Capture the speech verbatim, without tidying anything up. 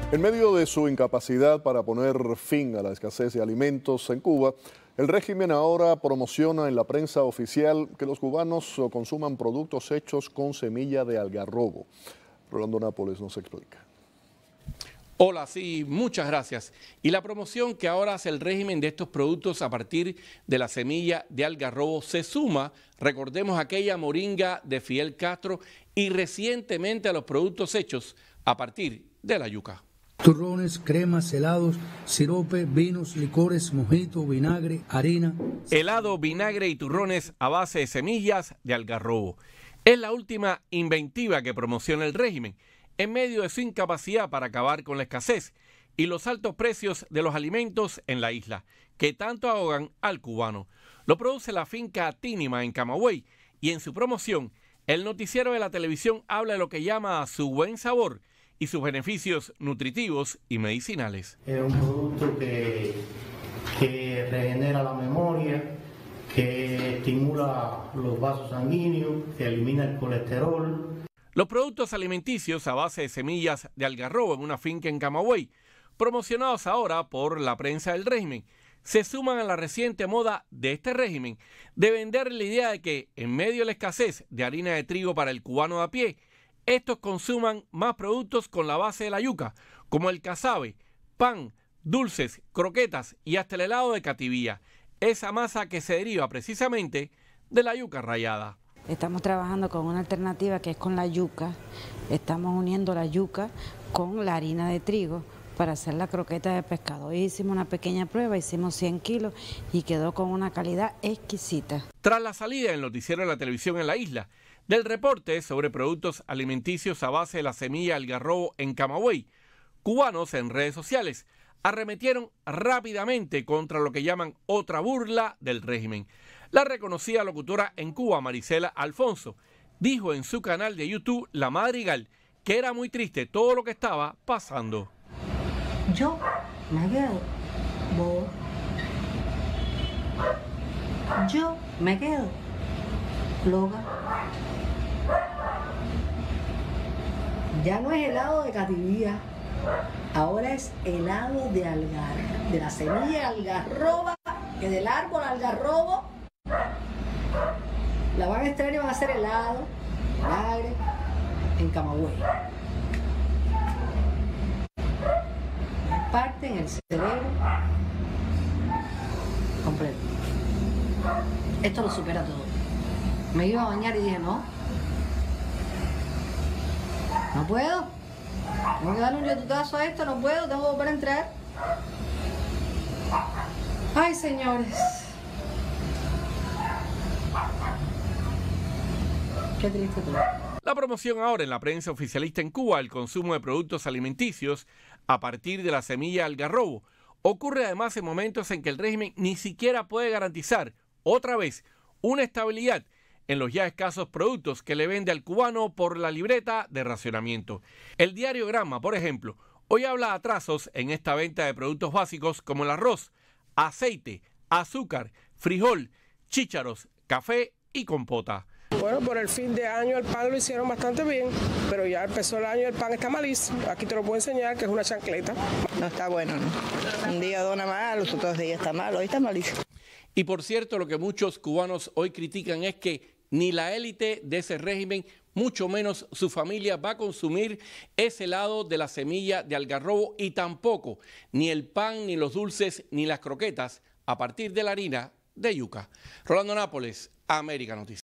En medio de su incapacidad para poner fin a la escasez de alimentos en Cuba, el régimen ahora promociona en la prensa oficial que los cubanos consuman productos hechos con semilla de algarrobo. Rolando Nápoles nos explica. Hola, sí, muchas gracias. Y la promoción que ahora hace el régimen de estos productos a partir de la semilla de algarrobo se suma, recordemos, aquella moringa de Fidel Castro y recientemente a los productos hechos a partir de la yuca. Turrones, cremas, helados, sirope, vinos, licores, mojito, vinagre, harina. Helado, vinagre y turrones a base de semillas de algarrobo. Es la última inventiva que promociona el régimen en medio de su incapacidad para acabar con la escasez y los altos precios de los alimentos en la isla, que tanto ahogan al cubano. Lo produce la finca Tínima en Camagüey y en su promoción, el noticiero de la televisión habla de lo que llama su buen sabor y sus beneficios nutritivos y medicinales. Es un producto que, que regenera la memoria, que estimula los vasos sanguíneos, que elimina el colesterol. Los productos alimenticios a base de semillas de algarrobo en una finca en Camagüey, promocionados ahora por la prensa del régimen, se suman a la reciente moda de este régimen de vender la idea de que, en medio de la escasez de harina de trigo para el cubano de a pie, estos consuman más productos con la base de la yuca, como el casabe, pan, dulces, croquetas y hasta el helado de cativía, esa masa que se deriva precisamente de la yuca rallada. Estamos trabajando con una alternativa que es con la yuca. Estamos uniendo la yuca con la harina de trigo para hacer la croqueta de pescado. Hoy hicimos una pequeña prueba, hicimos cien kilos y quedó con una calidad exquisita. Tras la salida del noticiero de la televisión en la isla, del reporte sobre productos alimenticios a base de la semilla de algarrobo en Camagüey, cubanos en redes sociales arremetieron rápidamente contra lo que llaman otra burla del régimen. La reconocida locutora en Cuba, Marisela Alfonso, dijo en su canal de YouTube La Madrigal que era muy triste todo lo que estaba pasando. Yo me quedo boba. Yo me quedo loca. Ya no es helado de cativía, ahora es helado de algar, de la semilla de algarroba, que del árbol algarrobo la van a extraer y van a hacer helado, vinagre, en Camagüey. Parte en el cerebro completo. Esto lo supera todo. Me iba a bañar y dije no, no puedo. Tengo que darle un yetutazo a esto, no puedo, tengo que volver a entrar. Ay, señores. Qué triste todo. La promoción ahora en la prensa oficialista en Cuba del consumo de productos alimenticios a partir de la semilla de algarrobo ocurre además en momentos en que el régimen ni siquiera puede garantizar otra vez una estabilidad en los ya escasos productos que le vende al cubano por la libreta de racionamiento. El diario Granma, por ejemplo, hoy habla de atrasos en esta venta de productos básicos como el arroz, aceite, azúcar, frijol, chícharos, café y compota. Bueno, por el fin de año el pan lo hicieron bastante bien, pero ya empezó el año y el pan está malísimo. Aquí te lo puedo enseñar, que es una chancleta. No está bueno, ¿no? Un día dona mal, los otros días está mal, hoy está malísimo. Y por cierto, lo que muchos cubanos hoy critican es que ni la élite de ese régimen, mucho menos su familia, va a consumir ese helado de la semilla de algarrobo y tampoco ni el pan, ni los dulces, ni las croquetas a partir de la harina de yuca. Rolando Nápoles, América Noticias.